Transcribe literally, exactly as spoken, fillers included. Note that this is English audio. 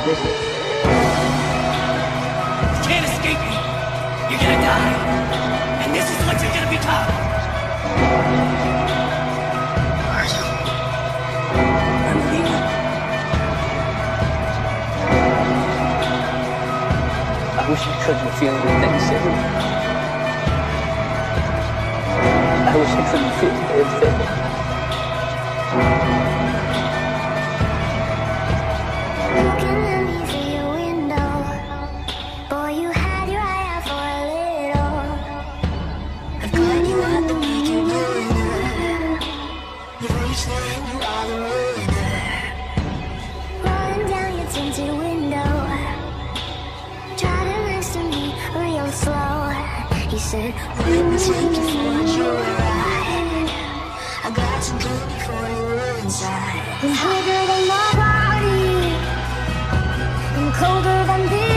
business. You can't escape me. You're gonna die. And this is what you're gonna become. Are you? I'm leaving. I wish I couldn't feel anything, Sydney. I wish I couldn't feel anything. Looking at me through your window, boy, you had your eye out for a little. I've got you at the peak, you millionaire. You've reached the end, you are the winner. Rolling down your tinted window, driving next to me real slow. He said, let me take you for a joyride. I got some candy for you inside. It's bigger than my body, and colder than this.